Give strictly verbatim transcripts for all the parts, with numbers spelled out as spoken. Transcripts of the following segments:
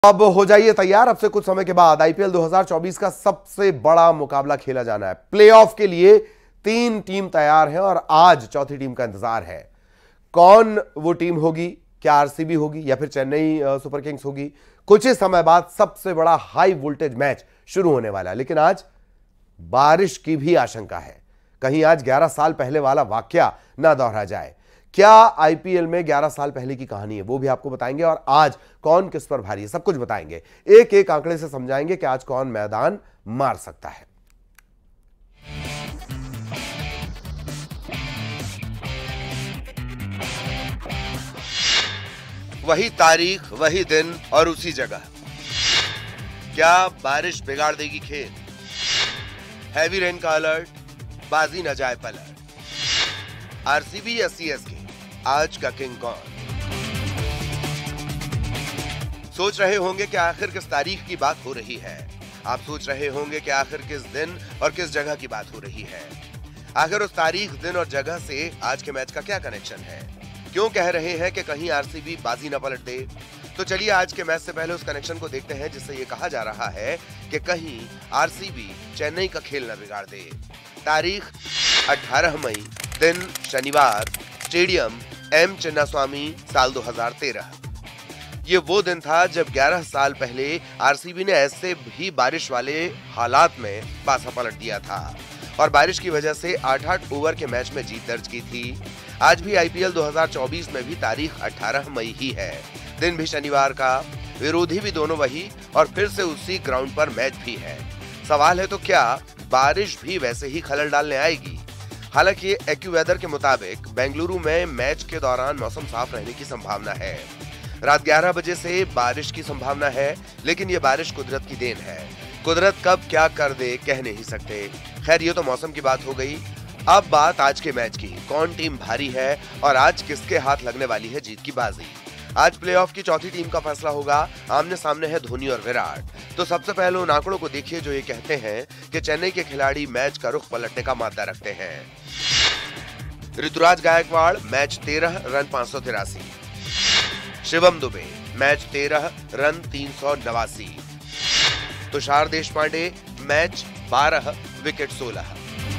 अब हो जाइए तैयार। अब से कुछ समय के बाद आईपीएल दो हज़ार चौबीस का सबसे बड़ा मुकाबला खेला जाना है। प्लेऑफ के लिए तीन टीम तैयार है और आज चौथी टीम का इंतजार है। कौन वो टीम होगी? क्या आरसीबी होगी या फिर चेन्नई सुपर किंग्स होगी? कुछ ही समय बाद सबसे बड़ा हाई वोल्टेज मैच शुरू होने वाला है, लेकिन आज बारिश की भी आशंका है। कहीं आज ग्यारह साल पहले वाला वाकया ना दोहरा जाए। क्या आईपीएल में ग्यारह साल पहले की कहानी है वो भी आपको बताएंगे और आज कौन किस पर भारी है सब कुछ बताएंगे। एक एक आंकड़े से समझाएंगे कि आज कौन मैदान मार सकता है। वही तारीख, वही दिन और उसी जगह। क्या बारिश बिगाड़ देगी खेल? हैवी रेन का अलर्ट, बाजी न जाए पलट। आरसीबी या सीएसके, आज का किंग कौन? सोच रहे होंगे कि आखिर किस तारीख की बात हो रही है। आप सोच रहे होंगे कि आखिर किस दिन और किस जगह की बात हो रही है। आखिर उस तारीख, दिन और जगह से आज के मैच का क्या कनेक्शन है? क्यों कह रहे हैं कि कहीं आरसीबी बाजी न पलट दे? तो चलिए आज के मैच से पहले उस कनेक्शन को देखते हैं जिससे ये कहा जा रहा है कि कहीं आरसीबी चेन्नई का खेल न बिगाड़ दे। तारीख अठारह मई, दिन शनिवार, स्टेडियम एम चिन्नास्वामी, साल दो हज़ार तेरह। ये वो दिन था जब ग्यारह साल पहले आरसीबी ने ऐसे भी बारिश वाले हालात में पासा पलट दिया था और बारिश की वजह से आठ आठ ओवर के मैच में जीत दर्ज की थी। आज भी आईपीएल दो हज़ार चौबीस में भी तारीख अठारह मई ही है, दिन भी शनिवार का, विरोधी भी दोनों वही और फिर से उसी ग्राउंड पर मैच भी है। सवाल है तो क्या बारिश भी वैसे ही खलल डालने आएगी? हालांकि एक्यूवेदर के मुताबिक बेंगलुरु में मैच के दौरान मौसम साफ रहने की संभावना है। रात ग्यारह बजे से बारिश की संभावना है, लेकिन ये बारिश कुदरत की देन है। कुदरत कब क्या कर दे कह नहीं सकते। खैर ये तो मौसम की बात हो गई। अब बात आज के मैच की। कौन टीम भारी है और आज किसके हाथ लगने वाली है जीत की बाजी? आज प्लेऑफ की चौथी टीम का फैसला होगा। आमने सामने है धोनी और विराट। तो सबसे पहले उन आंकड़ों को देखिए जो ये कहते हैं कि चेन्नई के खिलाड़ी मैच का रुख पलटने का मादा रखते हैं। ऋतुराज गायकवाड़, मैच तेरह, रन पांच सौ तिरासी। शिवम दुबे, मैच तेरह, रन तीन सौ नवासी। तुषार देशपांडे, मैच बारह, विकेट सोलह।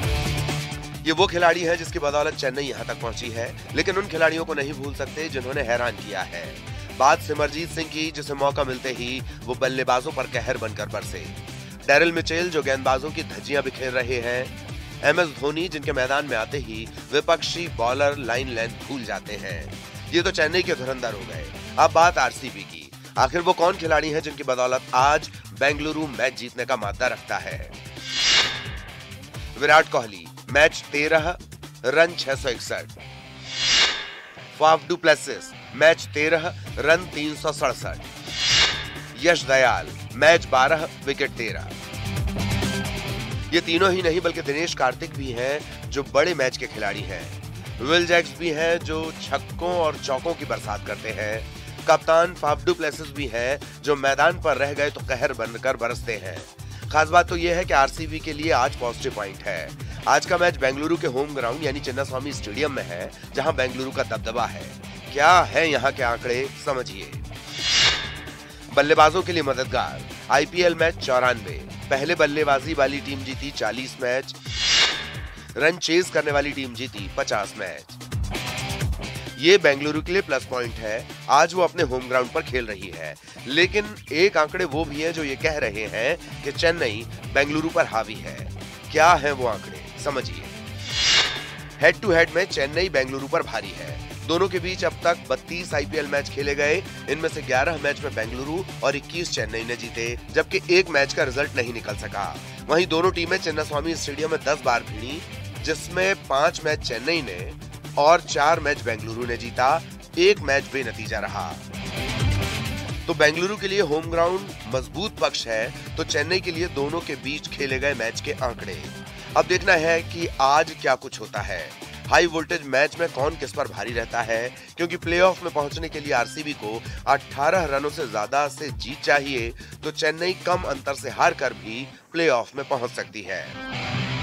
ये वो खिलाड़ी है जिसकी बदौलत चेन्नई यहां तक पहुंची है, लेकिन उन खिलाड़ियों को नहीं भूल सकते जिन्होंने हैरान किया है। बात सिमरजीत सिंह की, जिसे मौका मिलते ही वो बल्लेबाजों पर कहर बनकर बरसे। डेरिल मिचेल जो गेंदबाजों की धज्जियां बिखेर रहे हैं। एम एस धोनी जिनके मैदान में आते ही विपक्षी बॉलर लाइन लेंथ भूल जाते हैं। ये तो चेन्नई के धुरंधर हो गए। अब बात आरसीबी की। आखिर वो कौन खिलाड़ी है जिनकी बदौलत आज बेंगलुरु मैच जीतने का मादा रखता है? विराट कोहली, मैच तेरह, रन छह सौ इकसठ। फाफ डू प्लेसिस, मैच तेरह, रन तीन सौ सड़सठ। यश दयाल, मैच बारह, विकेट तेरह। ये तीनों ही नहीं बल्कि दिनेश कार्तिक भी हैं जो बड़े मैच के खिलाड़ी हैं। विल जैक्स भी हैं जो छक्कों और चौकों की बरसात करते हैं। कप्तान फाफ डू प्लेसिस भी हैं जो मैदान पर रह गए तो कहर बनकर बरसते हैं। खास बात तो यह है कि आरसीबी के लिए आज पॉजिटिव पॉइंट है। आज का मैच बेंगलुरु के होम ग्राउंड यानी चिन्नास्वामी स्टेडियम में है, जहां बेंगलुरु का दबदबा है। क्या है यहां के आंकड़े, समझिए। बल्लेबाजों के लिए मददगार। आईपीएल मैच चौरानवे, पहले बल्लेबाजी वाली टीम जीती चालीस मैच, रन चेज करने वाली टीम जीती पचास मैच। ये बेंगलुरु के लिए प्लस पॉइंट है। आज वो अपने होम ग्राउंड पर खेल रही है, लेकिन एक आंकड़े वो भी हैं जो ये कह रहे हैं कि चेन्नई बेंगलुरु पर हावी है। क्या है वो आंकड़े, समझिए। हेड टू हेड में चेन्नई बेंगलुरु पर भारी है। दोनों के बीच अब तक बत्तीस आईपीएल मैच खेले गए। इनमें से ग्यारह मैच में बेंगलुरु और इक्कीस चेन्नई ने जीते, जबकि एक मैच का रिजल्ट नहीं निकल सका। वहीं दोनों टीमें चिन्नास्वामी स्टेडियम में दस बार भिड़ी, जिसमें पांच मैच चेन्नई ने और चार मैच बेंगलुरु ने जीता। एक मैच बेनतीजा रहा। तो बेंगलुरु के लिए होम ग्राउंड मजबूत पक्ष है, तो चेन्नई के लिए दोनों के बीच खेले गए मैच के आंकड़े। अब देखना है कि आज क्या कुछ होता है। हाई वोल्टेज मैच में कौन किस पर भारी रहता है, क्योंकि प्लेऑफ में पहुंचने के लिए आरसीबी को अठारह रनों से ज्यादा से जीत चाहिए, तो चेन्नई कम अंतर से हार कर भी प्लेऑफ में पहुंच सकती है।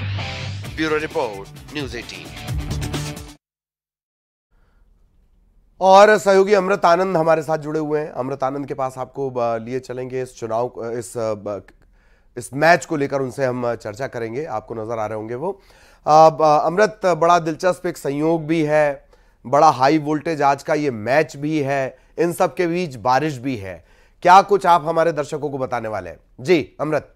ब्यूरो रिपोर्ट, न्यूज़ अठारह। और सहयोगी अमृत आनंद हमारे साथ जुड़े हुए हैं। अमृत आनंद के पास आपको लिए चलेंगे इस चुनाव इस इस मैच को लेकर, उनसे हम चर्चा करेंगे। आपको नजर आ रहे होंगे वो। अब अमृत, बड़ा दिलचस्प एक संयोग भी है, बड़ा हाई वोल्टेज आज का ये मैच भी है, इन सब के बीच बारिश भी है। क्या कुछ आप हमारे दर्शकों को बताने वाले हैं? जी अमृत।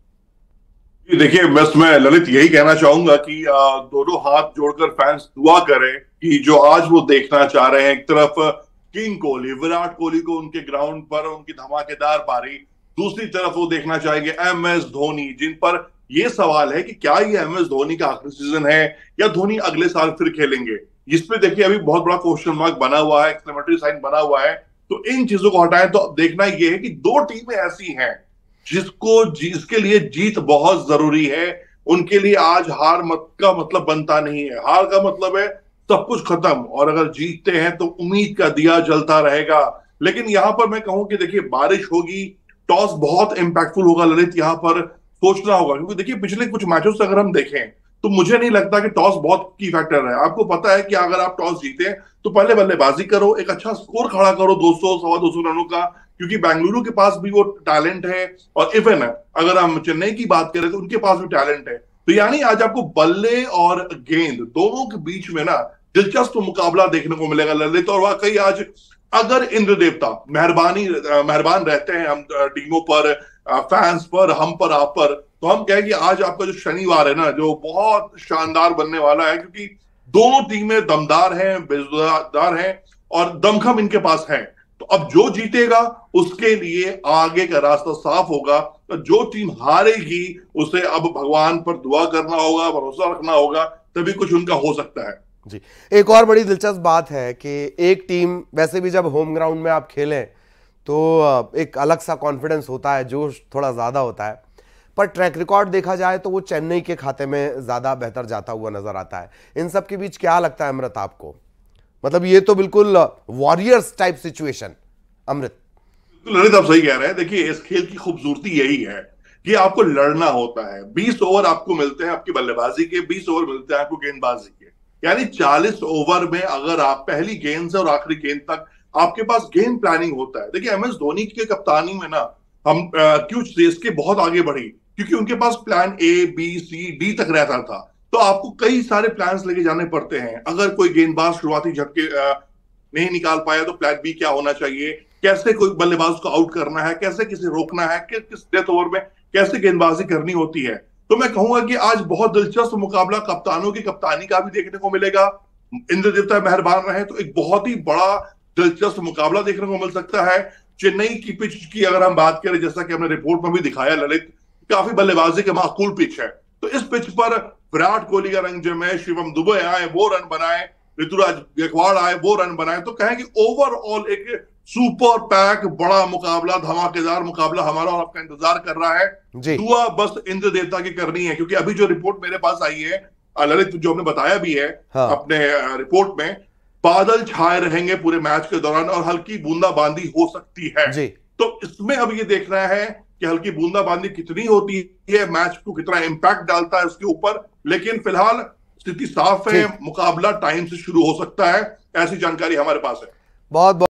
देखिए, बस मैं ललित यही कहना चाहूंगा कि दोनों हाथ जोड़कर फैंस दुआ करें कि जो आज वो देखना चाह रहे हैं, एक तरफ किंग कोहली, विराट कोहली को उनके ग्राउंड पर उनकी धमाकेदार पारी, दूसरी तरफ वो देखना चाहेंगे एम एस धोनी, जिन पर ये सवाल है कि क्या ये एम एस धोनी का आखिरी सीजन है या धोनी अगले साल फिर खेलेंगे। जिसपे देखिए अभी बहुत बड़ा क्वेश्चन मार्क बना हुआ है, एक्सक्लेमेटरी साइन बना हुआ है। तो इन चीजों को हटाएं तो देखना ये है कि दो टीमें ऐसी हैं जिसको जिसके लिए जीत बहुत जरूरी है। उनके लिए आज हार मत का मतलब बनता नहीं है। हार का मतलब है सब कुछ खत्म, और अगर जीतते हैं तो उम्मीद का दिया जलता रहेगा। लेकिन यहां पर मैं कहूं कि देखिए बारिश होगी, टॉस बहुत इंपैक्टफुल होगा ललित, यहां पर सोचना होगा, क्योंकि देखिए पिछले कुछ मैचों से अगर हम देखें तो मुझे नहीं लगता कि टॉस बहुत की फैक्टर है। आपको पता है कि अगर आप टॉस जीते तो पहले बल्लेबाजी करो, एक अच्छा स्कोर खड़ा करो दो सौ सवा दो सौ रनों का, क्योंकि बेंगलुरु के पास भी वो टैलेंट है। और इवन अगर हम चेन्नई की बात करें तो उनके पास भी टैलेंट है। तो यानी आज आपको बल्ले और गेंद दोनों के बीच में ना दिलचस्प मुकाबला देखने को मिलेगा ललित। और वाकई आज अगर इंद्र देवता मेहरबानी मेहरबान रहते हैं हम टीमों पर, फैंस पर, हम पर, आप पर, तो हम कहें कि आज आपका जो शनिवार है ना, जो बहुत शानदार बनने वाला है, क्योंकि दोनों टीमें दमदार हैं, बेजदार हैं और दमखम इनके पास है। तो अब जो जीतेगा उसके लिए आगे का रास्ता साफ होगा। तो जो टीम हारेगी उसे अब भगवान पर दुआ करना होगा, भरोसा रखना होगा, तभी कुछ उनका हो सकता है। जी, एक और बड़ी दिलचस्प बात है कि एक टीम, वैसे भी जब होम ग्राउंड में आप खेलें तो एक अलग सा कॉन्फिडेंस होता है, जोश थोड़ा ज्यादा होता है, पर ट्रैक रिकॉर्ड देखा जाए तो वो चेन्नई के खाते में ज्यादा बेहतर जाता हुआ नजर आता है। इन सब के बीच क्या लगता है अमृत आपको? मतलब ये तो बिल्कुल warriors type situation. Amrit. Lalit आप सही कह रहे हैं। देखिए इस खेल की खूबसूरती यही है कि आपको लड़ना होता है। बीस ओवर आपको मिलते हैं आपकी बल्लेबाजी के, बीस ओवर मिलते हैं आपको गेंदबाजी के, यानी चालीस ओवर में अगर आप पहली गेंद से और आखिरी गेंद तक आपके पास गेम प्लानिंग होता है। देखिए एम एस धोनी के कप्तानी में ना हम क्यों देश के बहुत आगे बढ़ी, क्योंकि उनके पास plan A B C D तक रहता था। तो आपको कई सारे प्लान्स लेके जाने पड़ते हैं। अगर कोई गेंदबाज शुरुआती झटके नहीं निकाल पाया तो प्लान बी क्या होना चाहिए, कैसे कोई बल्लेबाज को आउट करना है, कैसे किसे रोकना है, कि, किस डेथ ओवर में कैसे गेंदबाजी करनी होती है। तो मैं कहूंगा कि आज बहुत दिलचस्प मुकाबला कप्तानों की कप्तानी का भी देखने को मिलेगा। इंद्र देवता मेहरबान रहे तो एक बहुत ही बड़ा दिलचस्प मुकाबला देखने को मिल सकता है। चेन्नई की पिच की अगर हम बात करें, जैसा कि हमने रिपोर्ट में भी दिखाया ललित, काफी बल्लेबाजी के माकूल पिच है। तो इस पिच पर विराट कोहली का रंग जमे, शिवम दुबे आए वो रन बनाए, ऋतुराज गायकवाड़ आए वो रन बनाए, तो कहें कि ओवरऑल एक सुपर पैक बड़ा मुकाबला, धमाकेदार मुकाबला हमारा और आपका इंतजार कर रहा है। दुआ बस इंद्र देवता की करनी है, क्योंकि अभी जो रिपोर्ट मेरे पास आई है ललित, जो हमने बताया भी है हाँ। अपने रिपोर्ट में, बादल छाए रहेंगे पूरे मैच के दौरान और हल्की बूंदाबांदी हो सकती है जी। तो इसमें अब ये देखना है कि हल्की बूंदाबांदी कितनी होती है, मैच को कितना इंपैक्ट डालता है उसके ऊपर। लेकिन फिलहाल स्थिति साफ है, मुकाबला टाइम से शुरू हो सकता है, ऐसी जानकारी हमारे पास है। बहुत बहुत